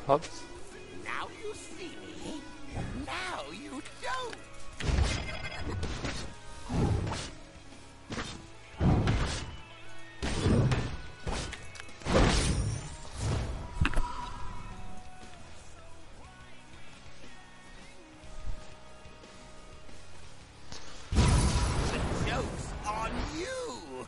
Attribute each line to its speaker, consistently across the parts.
Speaker 1: Hots.
Speaker 2: Now you see me. Now you don't. The joke's on you.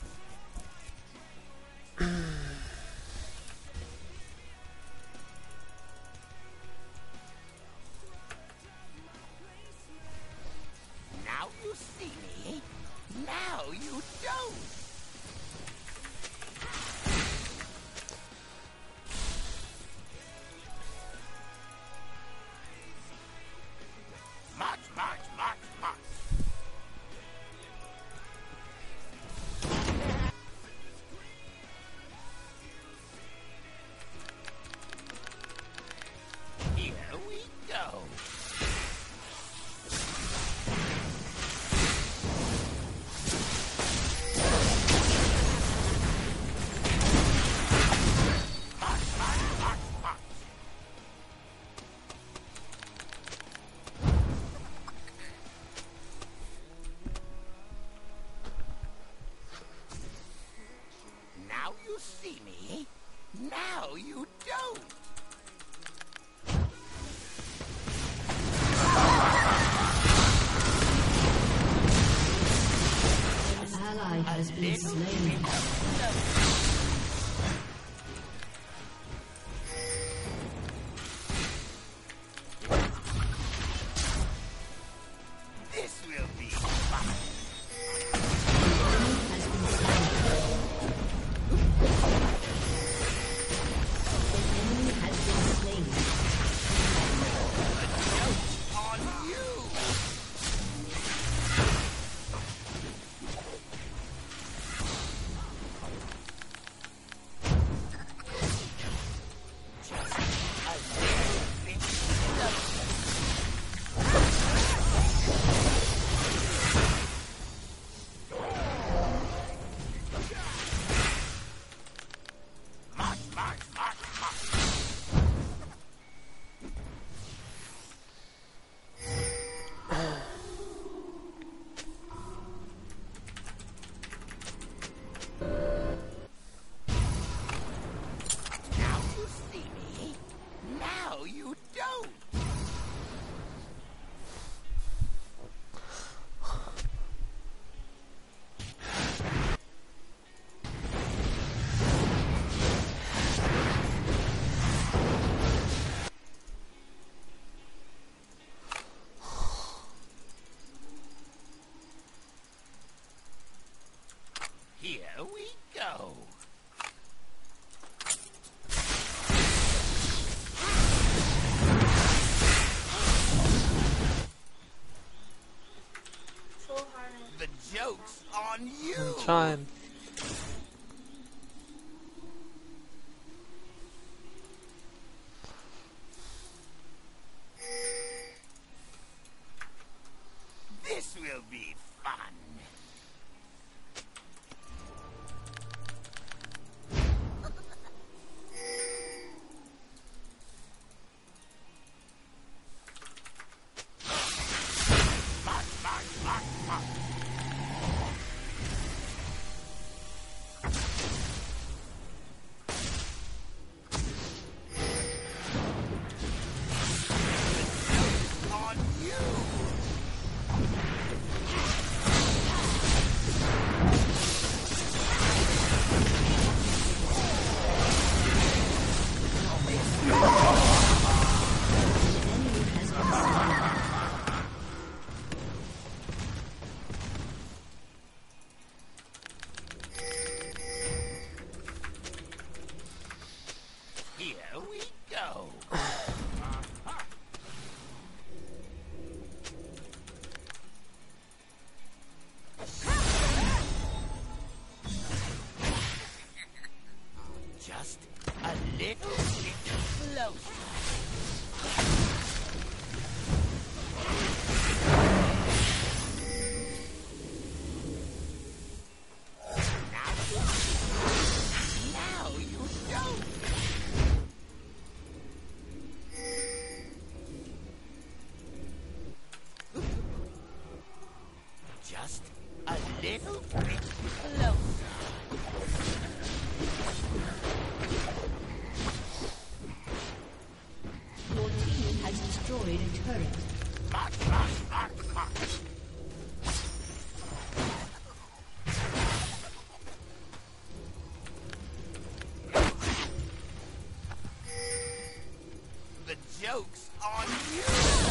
Speaker 2: Now you see me. Now you don't. March, march, march, march. Here we go. Now you see me. Now you don't.
Speaker 3: An ally has been slain.
Speaker 2: This will be fun.
Speaker 3: Enemy has been slain.
Speaker 2: The joke's on you. Just a little bit closer. March, march, march, march. Now you see me. Now you don't. Here we go. The joke's on you.
Speaker 1: I'm trying.
Speaker 2: This will be fun. March, march, march, march. The joke's on you. Here we go. Just a little bit closer. Now you don't. little bit closer.
Speaker 3: Your team has destroyed a turret.
Speaker 2: The joke's on you.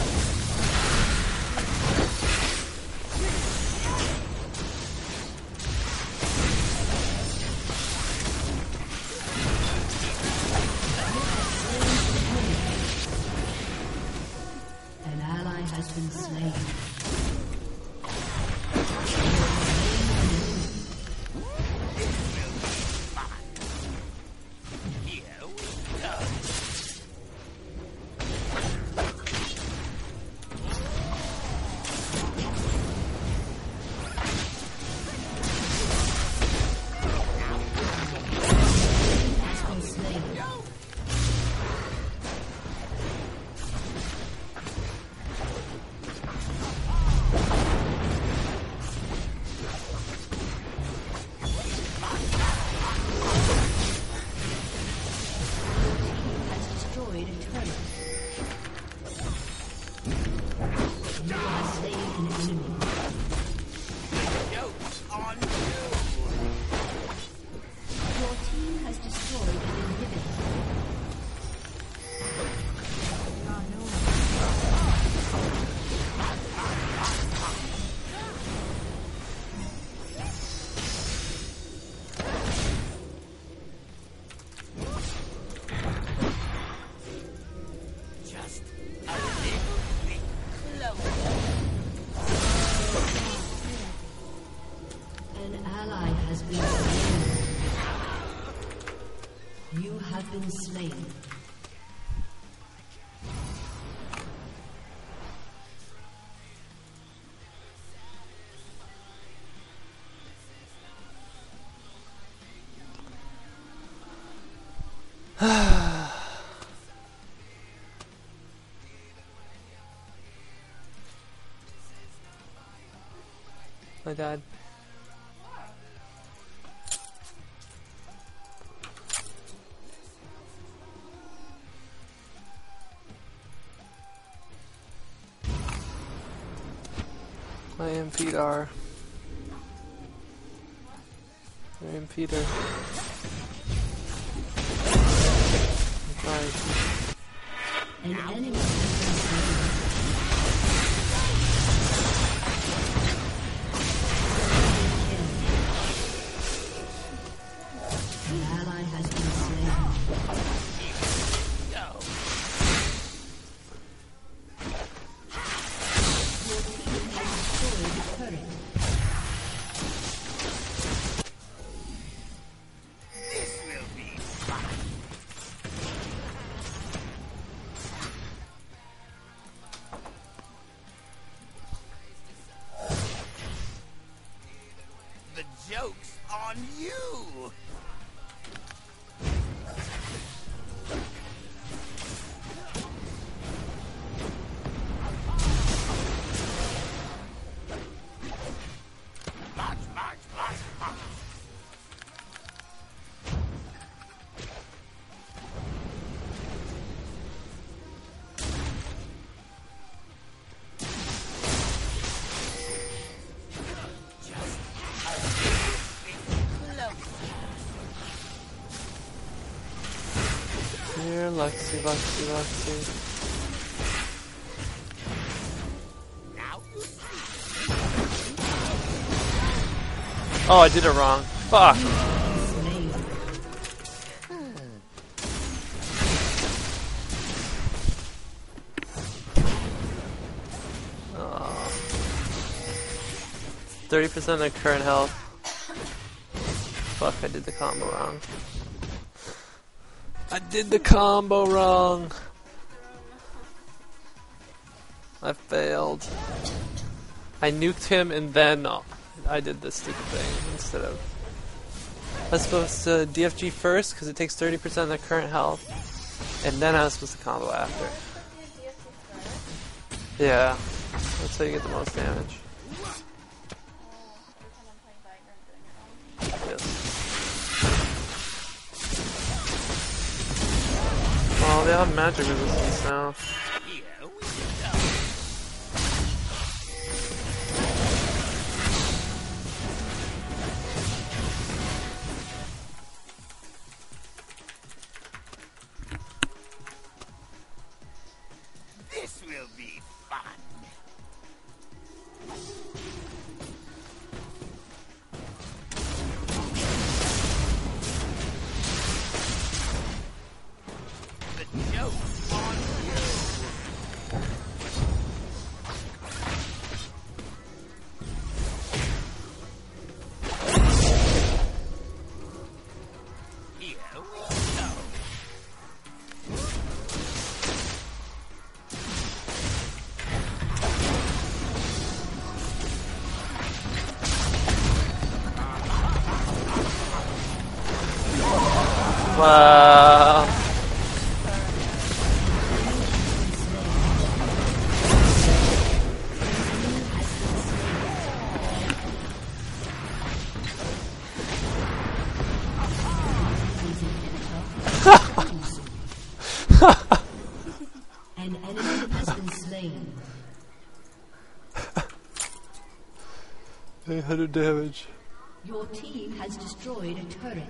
Speaker 3: An ally has been slain.
Speaker 2: Here we go.
Speaker 3: Has been slain. Has destroyed a turret. You have slain an enemy.
Speaker 2: Joke's on you.
Speaker 3: Your team has destroyed an inhibitor.
Speaker 2: Just a little bit closer.
Speaker 3: An ally has been slain. You have been slain.
Speaker 1: My dad. My impeder. My impeder. Right.
Speaker 3: An enemy has been slain. An ally has been slain.
Speaker 2: Go.
Speaker 3: Your team has destroyed a turret.
Speaker 2: This will be fun. The joke's on you. March, march, march, march. Just a little bit closer.
Speaker 1: Here, Lexi, Lexi, Lexi.
Speaker 2: Now you see.
Speaker 1: Oh, I did it wrong. Fuck.
Speaker 3: Slain.
Speaker 1: Oh. 30% of current health. Fuck, I did the combo wrong. I did the combo wrong. I failed. I nuked him and then I did this stupid thing instead of... I was supposed to DFG first because it takes 30% of the current health, and then I was supposed to combo after. Yeah, that's how you get the most damage. they have magic resistance now.
Speaker 2: Here we go. This will be fun. The joke's on you. Here we go.
Speaker 1: Wow.
Speaker 3: An enemy has been slain.
Speaker 1: 800 damage.
Speaker 3: Your team has destroyed a turret.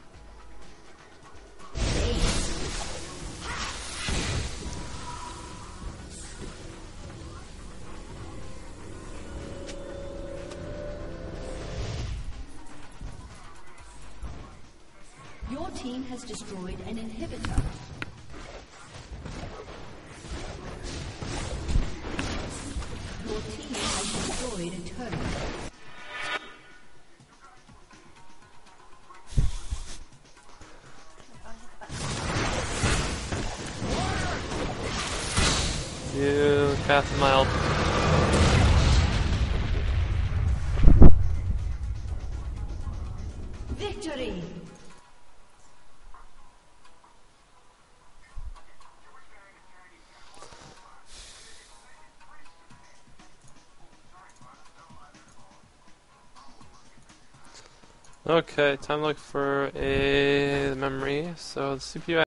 Speaker 3: Your team has destroyed an inhibitor. Your team has destroyed a turret.
Speaker 1: You cast mild.
Speaker 3: Victory!
Speaker 1: Okay, time to look for a memory. So the CPU